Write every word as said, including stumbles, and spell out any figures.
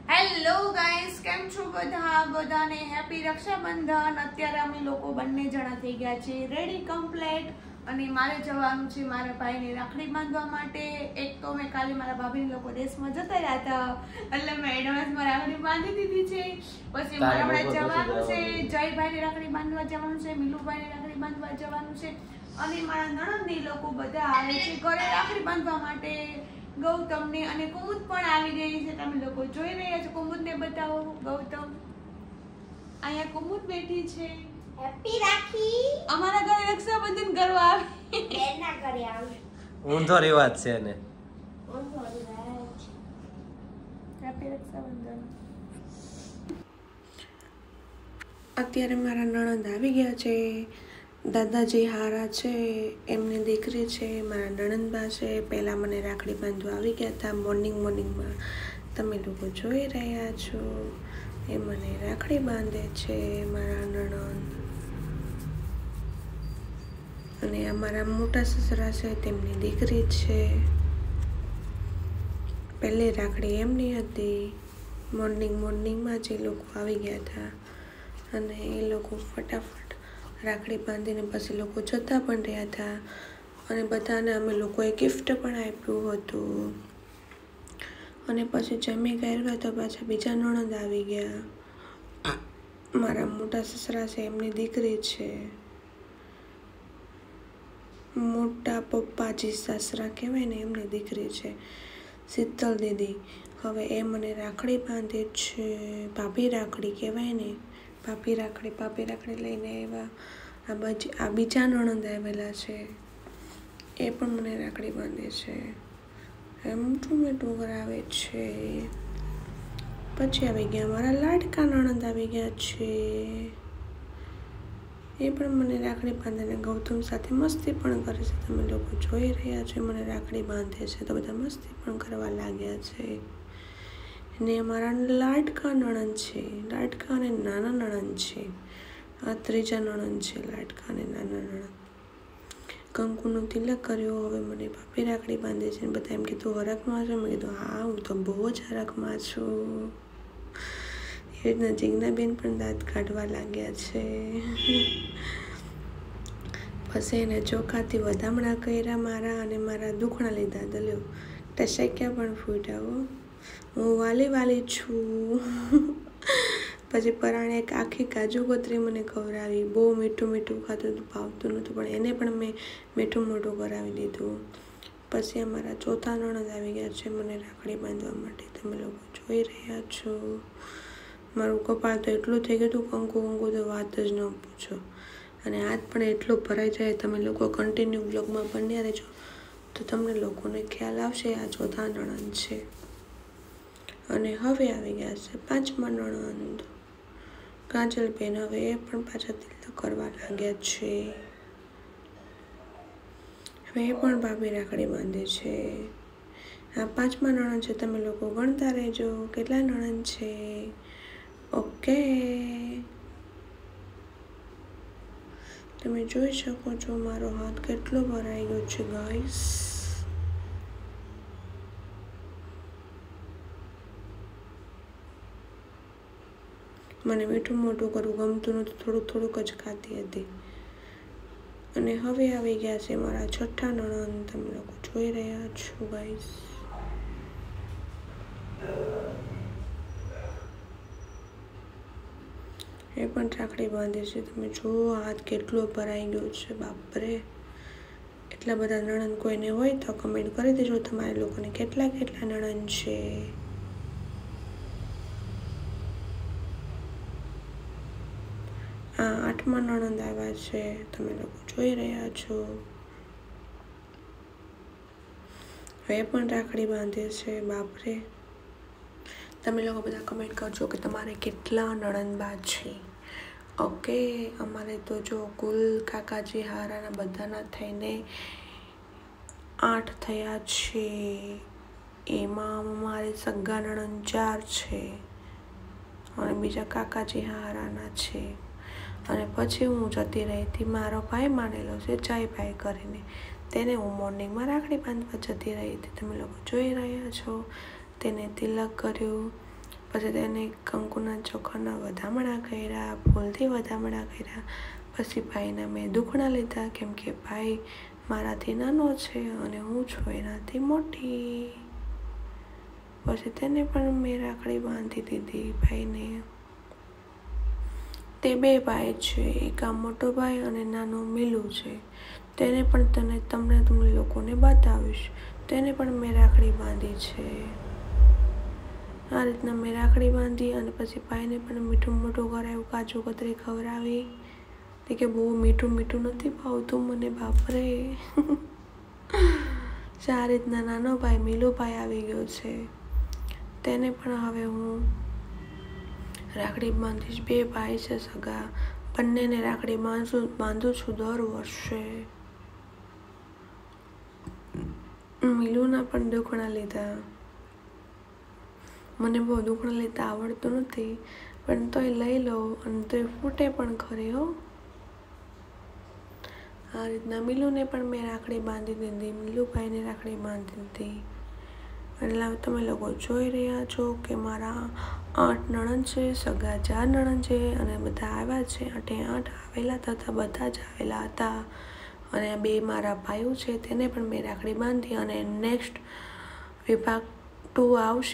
Hello guys, કેમ છો બધા? બધાને હેપી રક્ષાબંધન. અત્યારે અમે લોકો બંને જણા થઈ ગયા છે રેડી કમ્પ્લેટ અને મારે જવાનું છે મારા ભાઈને રાખડી બાંધવા માટે. એક તો મેં કાલે મારા ભાભી લોકો દેશમાં જતા રહ્યા હતા એટલે મેં એડવાન્સમાં રાખડી બાંધી દીધી છે. પછી મારે હમણાં જવાનું છે જયભાઈને રાખડી બાંધવા જવાનું છે, મિલુભાઈને રાખડી બાંધવા જવાનું છે અને મારા નણંદની લોકો બધા આવે છે ઘરે રાખડી બાંધવા માટે. ગૌતમ ને અને કુમુદ પણ આવી રહી છે. તમે લોકો જોઈ રહ્યા છો. કુમુદ ને બતાવો. ગૌતમ અહીંયા કુમુદ બેઠી છે. હેપી રાખી. અમારા ઘરે રક્ષાબંધન કરવા આવી. બેના ઘરે આવી. ઊંધો રિવાજ છે ને. ઊંધો રિવાજ. હેપી રક્ષાબંધન. અત્યારે મારા નણંદ આવી ગયા છે. દાદાજી હારા છે, એમની દીકરી છે, મારા નણંદબા છે. પહેલાં મને રાખડી બાંધવા આવી ગયા હતા મોર્નિંગ મોર્નિંગમાં. તમે લોકો જોઈ રહ્યા છો એ મને રાખડી બાંધે છે મારા નણંદ. અને આ મારા મોટા સસરા છે, તેમની દીકરી છે. પહેલી રાખડી એમની હતી. મોર્નિંગ મોર્નિંગમાં જ એ લોકો આવી ગયા હતા અને એ લોકો ફટાફટ રાખડી બાંધીને પછી લોકો જતા પણ રહ્યા હતા અને બધાને અમે લોકોએ ગિફ્ટ પણ આપ્યું હતું. અને પછી જમી ગયા તો પાછા બીજા નણંદ આવી ગયા. મારા મોટા સસરા છે, એમની દીકરી છે. મોટા પપ્પાજી સાસરા કહેવાય ને એમની દીકરી છે, શીતલ દીદી. હવે એ મને રાખડી બાંધે છે. ભાભી રાખડી કહેવાય ને, ભાભી રાખડી ભાભી રાખડી લઈને આવ્યા. આ બાજુ આ બીજા નણંદ આવેલા છે, એ પણ મને રાખડી બાંધે છે. એમ મીઠું મીઠું કરાવે છે. પછી આવી ગયા મારા લાડકા નણંદ આવી ગયા છે, એ પણ મને રાખડી બાંધીને ગૌતમ સાથે મસ્તી પણ કરે છે. તમે લોકો જોઈ રહ્યા છો મને રાખડી બાંધે છે તો બધા મસ્તી પણ કરવા લાગ્યા છે. ને અમારા લાડકા નણંદ છે, લાડકા અને નાના નણંદ છે. આ ત્રીજા નણંદ છે, લાડકા અને નાના નણંદ. કંકુનું તિલક કર્યો. હવે મને ભાભી રાખડી બાંધે છે. બધા એમ કીધું હરખમાં છે. મેં કીધું હા, હું તો બહુ જ હરખમાં છું. એ રીતના જીજ્ઞાબેન પણ દાંત કાઢવા લાગ્યા છે. પછી એને ચોખાથી વધામણા કર્યા મારા અને મારા દુખણા લીધા. દલ્યો ટસક્યા પણ ફૂટ્યા. હું વાલી વાલી છું. પછી પરાણે એક આખી કાજુ કતરી મને ખવડાવી. બહુ મીઠું મીઠું ખાતું હતું, ભાવતું નહોતું, પણ એને પણ મેં મીઠું મોઢું કરાવી દીધું. પછી અમારા ચોથા નણંદ આવી ગયા છે મને રાખડી બાંધવા માટે. તમે લોકો જોઈ રહ્યા છો. મારું કપાળ તો એટલું થઈ ગયું હતું કંકુ કંકુ તો વાત જ ન પૂછો. અને હાથ પણ એટલો ભરાઈ જાય. તમે લોકો કન્ટિન્યુ બ્લોગમાં બન્યા રહેજો તો તમને લોકોને ખ્યાલ આવશે. આ ચોથા નણંદ છે. અને હવે આવી ગયા છે પાંચમા નણંદ કાજલબેન. હવે એ પણ પાછા તિલક કરવા લાગ્યા છે. હવે એ પણ ભાભી રાખડી બાંધે છે. આ પાંચમા નણંદ છે. તમે લોકો ગણતા રહેજો કેટલા નણંદ છે. ઓકે, તમે જોઈ શકો છો મારો હાથ કેટલો ભરાઈ ગયો છે ગાઈસ. મને મીઠું મોઢું કરવું ગમતું નહોતું, થોડુંક થોડુંક જ ખાતી હતી. અને હવે આવી ગયા છે મારા છઠ્ઠા નણંદ. તમે લોકો જોઈ રહ્યા છો ગાઈસ. એ પણ રાખડી બાંધે છે. તમે જુઓ હાથ કેટલો ભરાઈ ગયો છે. બાપરે, એટલા બધા નણંદ કોઈને હોય તો કમેન્ટ કરી દેજો તમારે લોકોને કેટલા કેટલા નણંદ છે. આ આઠમા નણંદ આવ્યા છે. તમે લોકો જોઈ રહ્યા છો. હવે પણ રાખડી બાંધે છે. બાપરે, તમે લોકો બધા કમેન્ટ કરજો કે તમારે કેટલા નણંદબા છે. ઓકે, અમારે તો જો કુલ કાકાજી હારાના બધાના થઈને આઠ થયા છે. એમાં અમારે સગા નણંદ ચાર છે અને બીજા કાકાજી હારાના છે. અને પછી હું જતી રહી હતી. મારો ભાઈ માનેલો છે જયભાઈ કરીને, તેને હું મોર્નિંગમાં રાખડી બાંધવા જતી રહી હતી. તમે લોકો જોઈ રહ્યા છો. તેને તિલક કર્યું. પછી તેને કંકુના ચોખાના વધામણા કર્યા, ફૂલથી વધામણા કર્યા. પછી ભાઈના મેં દુખણા લીધા, કેમ કે ભાઈ મારાથી નાનો છે અને હું છું એનાથી મોટી. પછી તેને પણ મેં રાખડી બાંધી દીધી ભાઈને. તે બે ભાઈ છે, એક આ મોટો ભાઈ અને નાનો મિલુ છે. તેને પણ તને તમને તમને લોકોને બતાવીશ. તેને પણ મેં રાખડી બાંધી છે. આ રીતના મેં રાખડી બાંધી અને પછી ભાઈને પણ મીઠું મોઢું કરાવ્યું, કાજુ કતરી ખવડાવી. તે કે બહુ મીઠું મીઠું નથી ભાવતું મને બાપરે. આ રીતના નાનો ભાઈ મિલુભાઈ આવી ગયો છે. તેને પણ હવે હું રાખડી બાંધીશ. બે ભાઈ છે સગા, બંનેને રાખડી બાંધું બાંધું છું દર વર્ષે. મિલુના પણ દુખણા લીધા. મને બહુ દુખણા લેતા આવડતું નથી, પણ તોય લઈ લઉં અને તોય ફૂટે પણ ખરી હો. આ રીતના મિલુને પણ મેં રાખડી બાંધી દીધી, મિલુભાઈને રાખડી બાંધી દીધી. એટલે તમે લોકો જોઈ રહ્યા છો કે મારા આઠ નણંદ છે, સગા ચાર નણંદ છે અને બધા આવ્યા છે. આઠે આઠ આવેલા હતા, બધા જ આવેલા હતા. અને બે મારા ભાઈઓ છે તેને પણ મેં રાખડી બાંધી અને નેક્સ્ટ વિભાગ ટુ આવશે.